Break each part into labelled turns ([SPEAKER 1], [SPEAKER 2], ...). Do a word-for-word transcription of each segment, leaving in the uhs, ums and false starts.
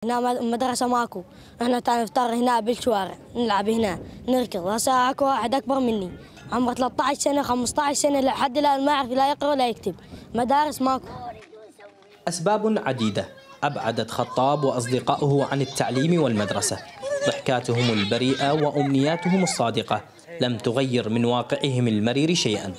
[SPEAKER 1] هنا مدرسة ماكو، احنا نفطر هنا بالشوارع، نلعب هنا، نركض. هسه اكو واحد اكبر مني عمره ثلاثة عشر سنة خمسة عشر سنة لحد الان ما يعرف لا يقرأ ولا يكتب، مدارس ماكو.
[SPEAKER 2] أسباب عديدة أبعدت خطاب وأصدقائه عن التعليم والمدرسة. ضحكاتهم البريئة وأمنياتهم الصادقة لم تغير من واقعهم المرير شيئا.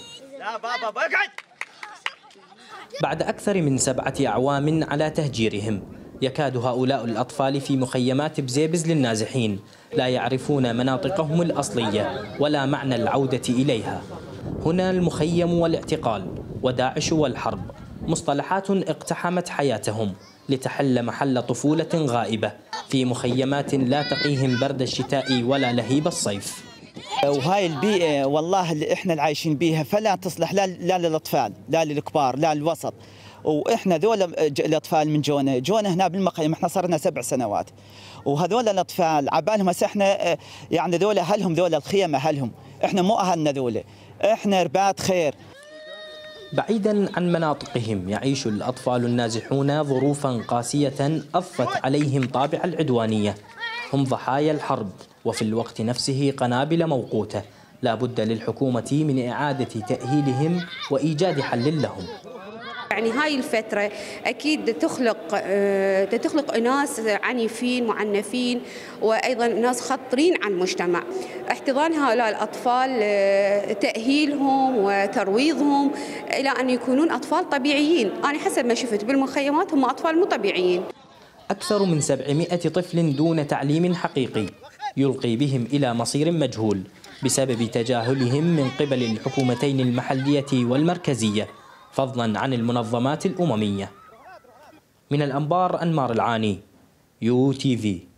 [SPEAKER 2] بعد أكثر من سبعة أعوام على تهجيرهم، يكاد هؤلاء الأطفال في مخيمات بزيبز للنازحين لا يعرفون مناطقهم الأصلية ولا معنى العودة إليها. هنا المخيم والاعتقال وداعش والحرب مصطلحات اقتحمت حياتهم لتحل محل طفولة غائبة في مخيمات لا تقيهم برد الشتاء ولا لهيب الصيف.
[SPEAKER 3] وهاي البيئة والله اللي احنا العايشين بيها فلا تصلح لا, لا للأطفال لا للكبار لا للوسط. واحنا ذول الاطفال من جونا جونا هنا بالمخيم احنا صرنا سبع سنوات، وهذول الاطفال عبالهم هسه احنا يعني ذول اهلهم ذول الخيم اهلهم، احنا مو اهلنا ذول، احنا ربات خير.
[SPEAKER 2] بعيدا عن مناطقهم يعيش الأطفال النازحون ظروفا قاسية أضفت عليهم طابع العدوانية. هم ضحايا الحرب وفي الوقت نفسه قنابل موقوتة. لا بد للحكومة من إعادة تأهيلهم وإيجاد حل لهم.
[SPEAKER 4] يعني هاي الفترة أكيد تخلق تخلق ناس عنيفين معنفين وأيضا ناس خطرين على المجتمع. احتضان هؤلاء الأطفال تأهيلهم وترويضهم إلى أن يكونون أطفال طبيعيين. أنا حسب ما شفت بالمخيمات هم أطفال مو طبيعيين.
[SPEAKER 2] أكثر من سبعمائة طفل دون تعليم حقيقي يلقي بهم إلى مصير مجهول بسبب تجاهلهم من قبل الحكومتين المحلية والمركزية، فضلا عن المنظمات الأممية. من الأنبار أنمار العاني، يو تي في.